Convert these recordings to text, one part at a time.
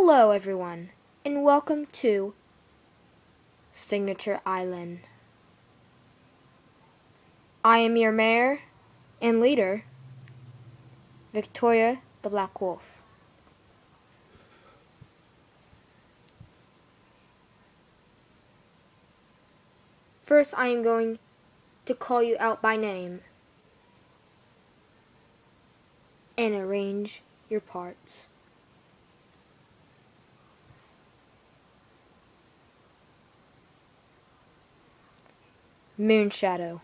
Hello everyone, and welcome to Signature Island. I am your mayor and leader, Victoria the Black Wolf. First, I am going to call you out by name and arrange your parts. Moonshadow.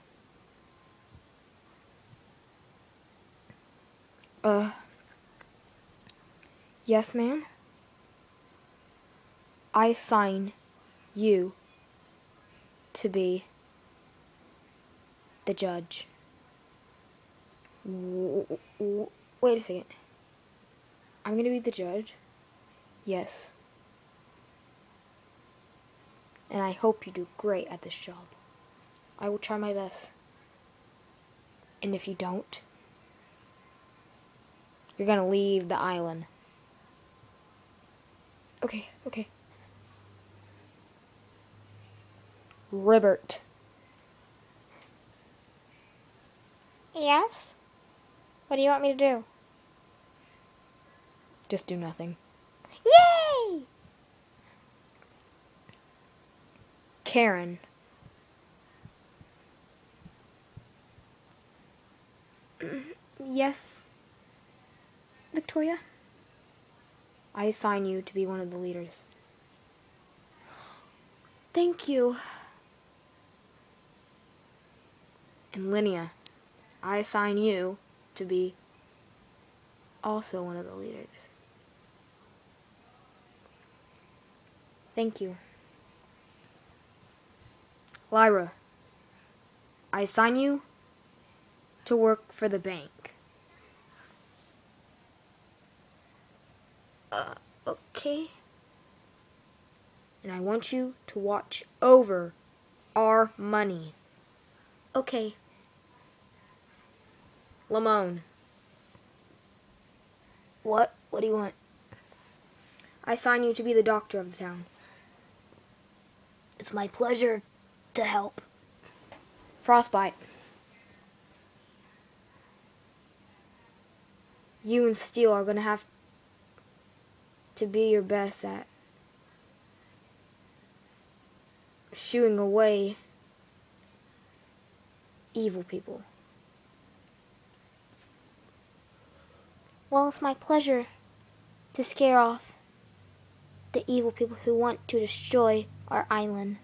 Yes, ma'am? I assign you to be the judge. Wait a second. I'm gonna be the judge? Yes. And I hope you do great at this job. I will try my best. And if you don't, you're gonna leave the island. Okay. Ribbert. Yes? What do you want me to do? Just do nothing. Yay! Karen. Yes, Victoria? I assign you to be one of the leaders. Thank you. And Linnea, I assign you to be also one of the leaders. Thank you. Lyra, I assign you to work for the bank. Okay. And I want you to watch over our money. Okay. Lamone. What? What do you want? I assign you to be the doctor of the town. It's my pleasure to help. Frostbite. You and Steel are going to have to be your best at shooing away evil people. Well, it's my pleasure to scare off the evil people who want to destroy our island.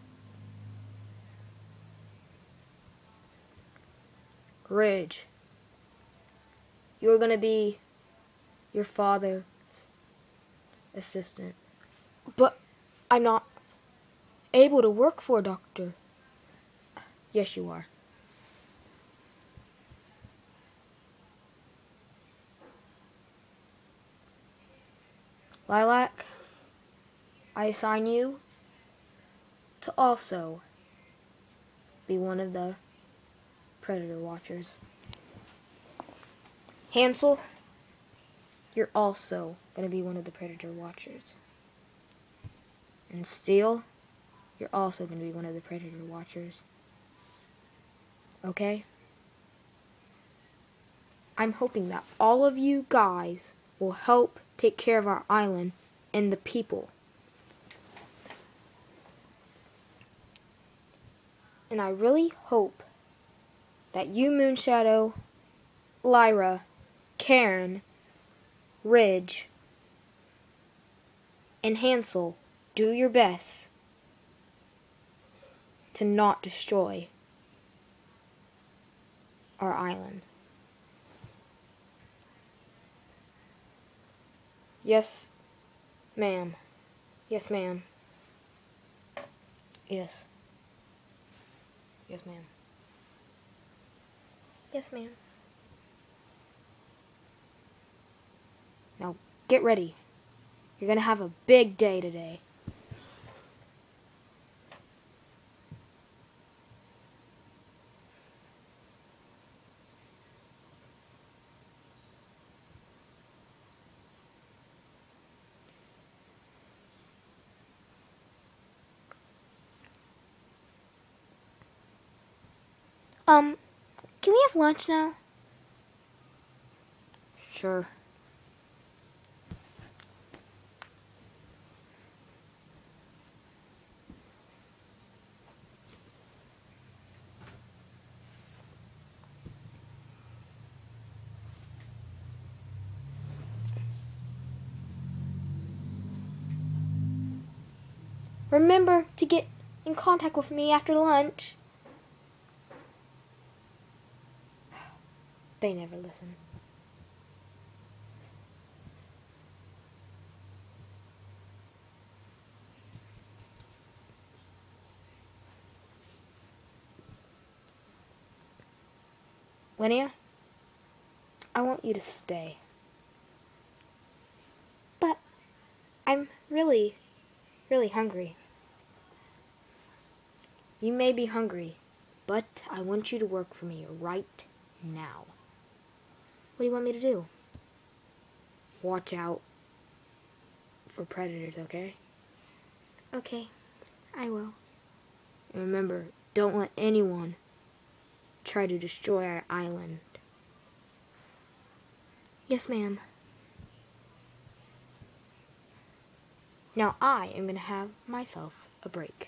Ridge, you're gonna be your father's assistant. But I'm not able to work for a doctor. Yes, you are. Lilac, I assign you to also be one of the predator watchers. Hansel, you're also going to be one of the predator watchers. And Steel, you're also going to be one of the predator watchers. Okay? I'm hoping that all of you guys will help take care of our island and the people. And I really hope that you, Moonshadow, Lyra, Karen, Ridge, and Hansel do your best to not destroy our island. Yes, ma'am. Yes, ma'am. Yes. Yes, ma'am. Yes, ma'am. Now, get ready. You're gonna have a big day today. Can we have lunch now? Sure. Remember to get in contact with me after lunch. They never listen. Linnea, I want you to stay. But I'm really, really hungry. You may be hungry, but I want you to work for me right now. What do you want me to do? Watch out for predators, okay? Okay, I will. And remember, don't let anyone try to destroy our island. Yes, ma'am. Now I am going to have myself a break.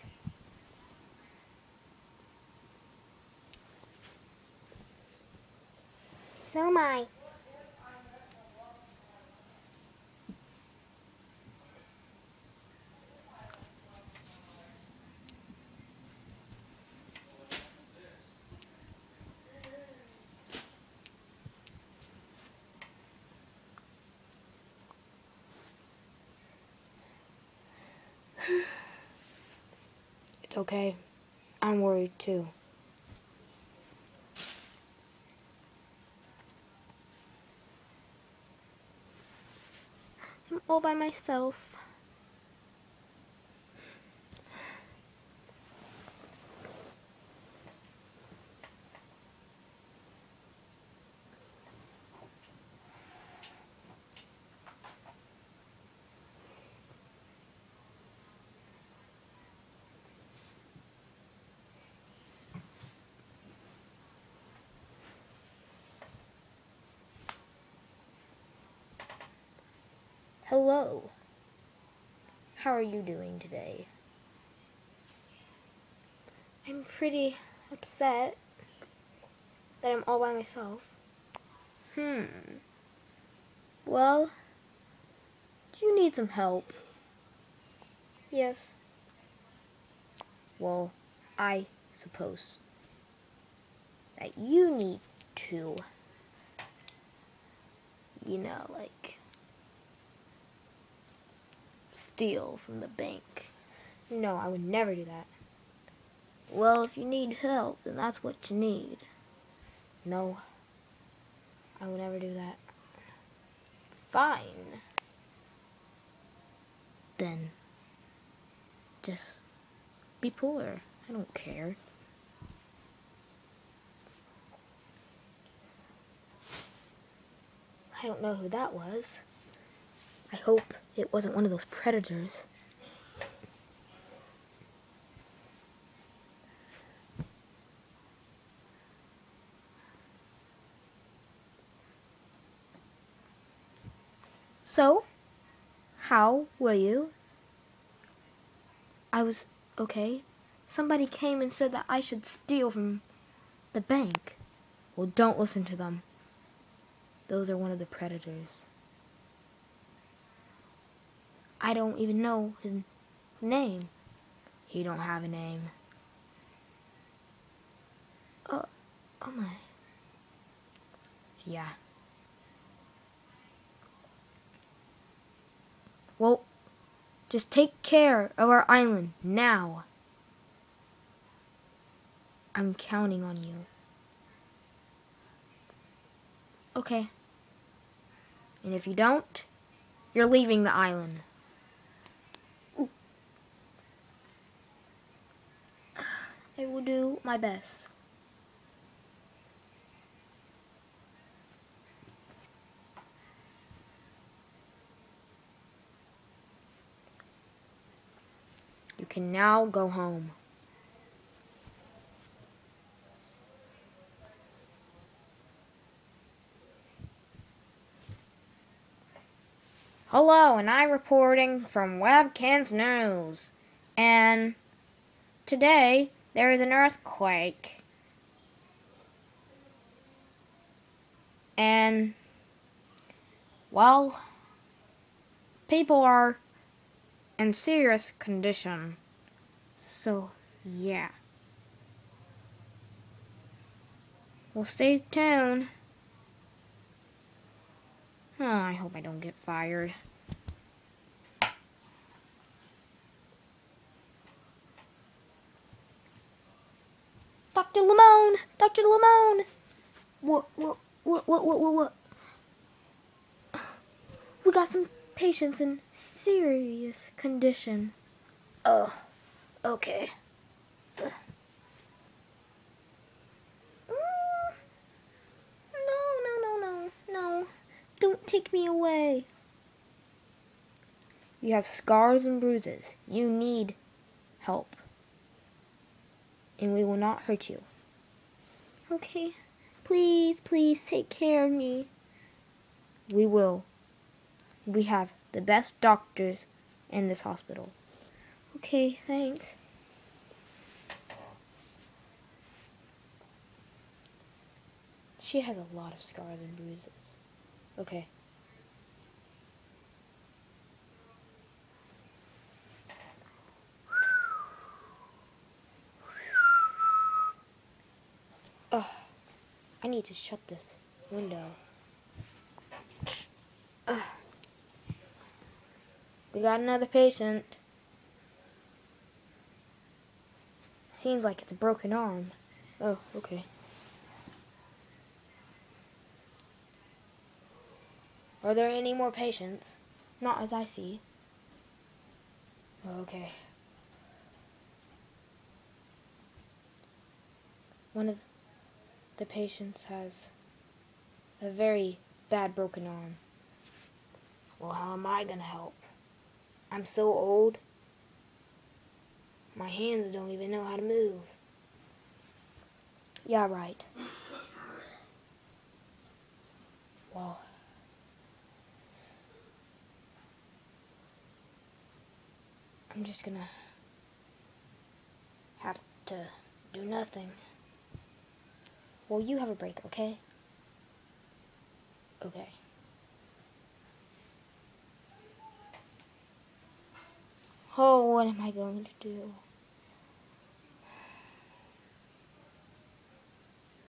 So am I. It's okay. I'm worried too. I'm all by myself. Hello. How are you doing today? I'm pretty upset that I'm all by myself. Well, do you need some help? Yes. Well, I suppose that you need to, like, steal from the bank. No, I would never do that. Well, if you need help, then that's what you need. No, I would never do that. Fine. Then, just be poor. I don't care. I don't know who that was. I hope it wasn't one of those predators. So, how were you? I was okay. Somebody came and said that I should steal from the bank. Well, don't listen to them. Those are one of the predators. I don't even know his name. He don't have a name. Oh my. Yeah. Well, just take care of our island now. I'm counting on you. Okay. And if you don't, you're leaving the island. I will do my best. You can now go home. Hello, and I'm reporting from Webkinz News. And today there is an earthquake. And, well, people are in serious condition. So, yeah. Well, stay tuned. Oh, I hope I don't get fired. Dr. Lamone! Dr. Lamone! What? We got some patients in serious condition. Oh, okay. No. Don't take me away. You have scars and bruises. You need help. And we will not hurt you. Okay. Please take care of me. We will. We have the best doctors in this hospital. Okay, thanks. She has a lot of scars and bruises. Okay. Ugh. I need to shut this window. Ugh. We got another patient. Seems like it's a broken arm. Oh, okay. Are there any more patients? Not as I see. Okay. One of the patients has a very bad broken arm. Well, how am I gonna help? I'm so old. My hands don't even know how to move. Yeah, right. Well, I'm just gonna have to do nothing. Well, you have a break, okay? Okay. Oh, what am I going to do?